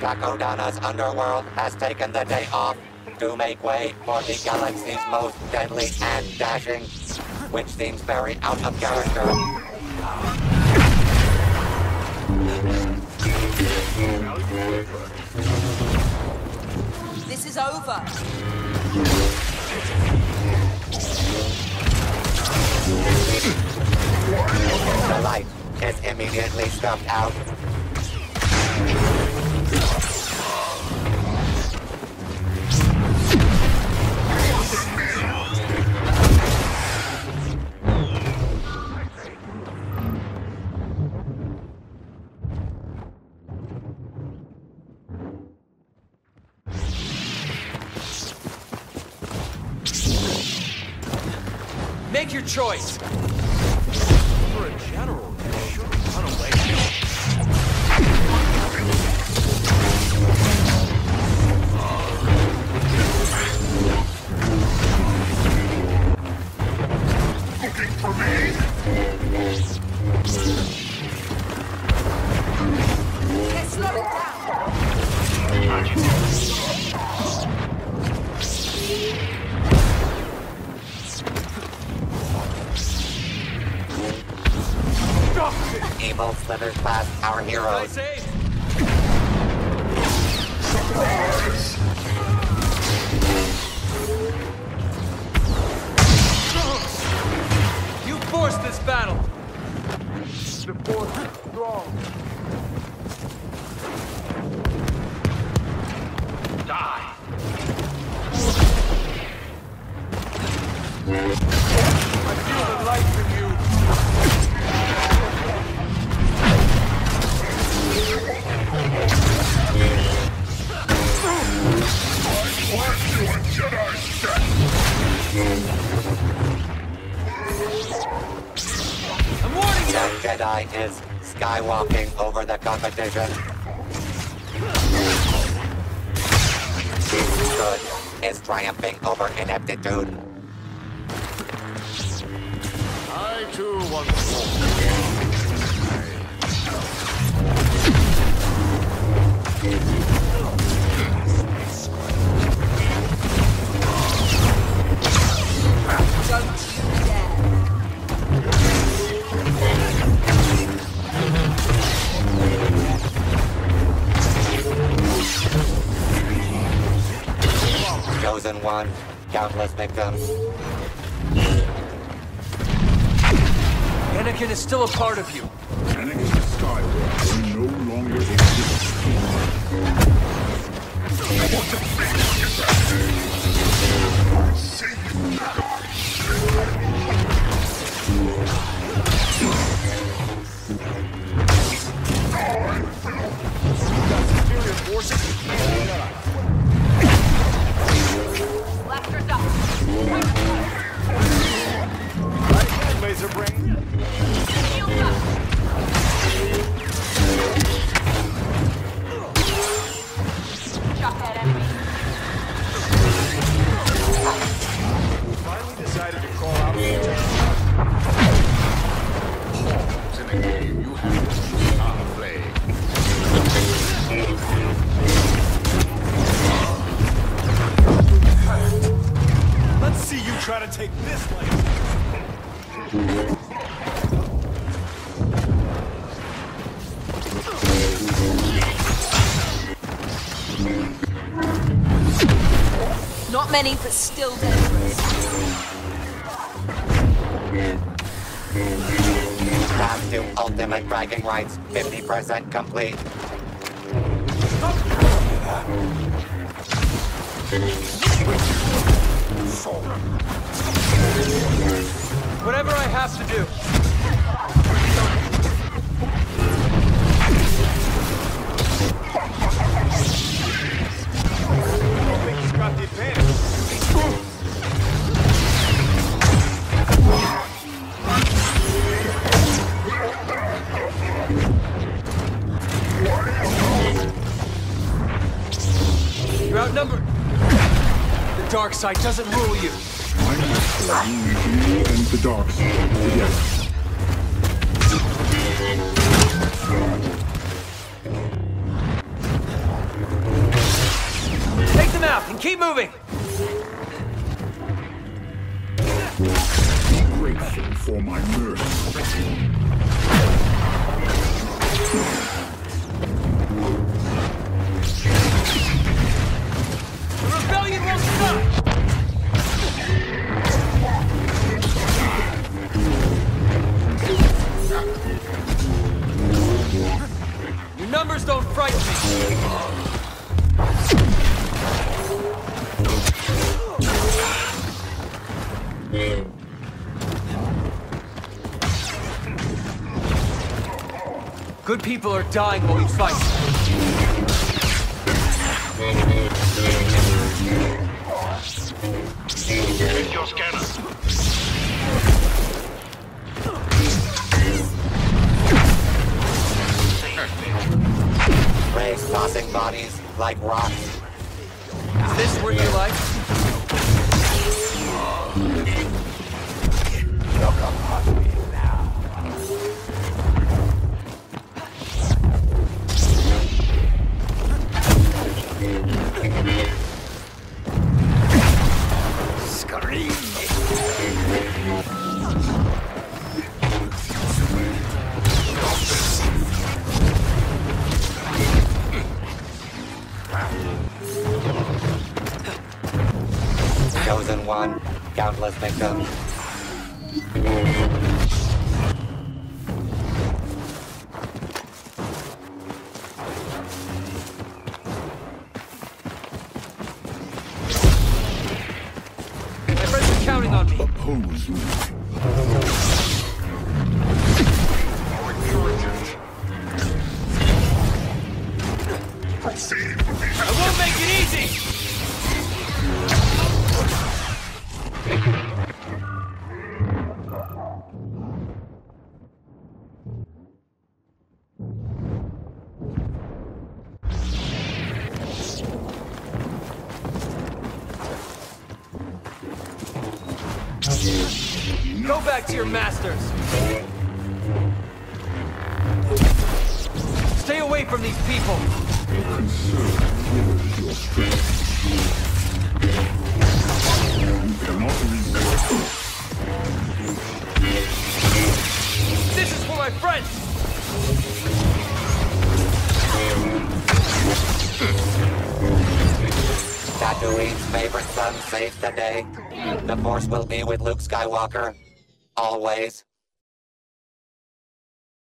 Takodana's underworld has taken the day off to make way for the galaxy's most deadly and dashing, which seems very out of character. This is over. The light is immediately snuffed out. Make your choice. For a general, you should run away. Looking for me? Okay, slow it down. Evil slithers past our heroes. Safe. You forced this battle. The force is strong. Die. I feel the life in you. I'm warning you. The Jedi is skywalking over the competition. Good is triumphing over ineptitude. I too once walked. Don't you dare. Chosen one, countless victims. Anakin is still a part of you. Anakin Skywalker no longer exists. Superior forces and Blasters up. Right ahead, laser brain. Shields up. Shot that enemy. Finally decided to call out the pawns in a game you have to play. let's see you try to take this lane. Not many, but still dangerous. Path to ultimate bragging rights, 50% complete. Whatever I have to do. I think he's got the advantage. You're outnumbered. The dark side doesn't rule you. I'm just playing you and the dark side together. moving! Be grateful for my mercy. The rebellion won't stop! Your numbers don't frighten me. Good people are dying while we fight. Check your scanner. Rays tossing bodies like rocks. Is this worth your life? Look upon me now. Scream! Chosen one, countless victims. My friends are counting on me. Oppose me. I won't make it easy! Go back to your masters! Stay away from these people! Conserve your strength. You cannot resist. This is for my friends! Tatooine's favorite son saves the day. The Force will be with Luke Skywalker. Always.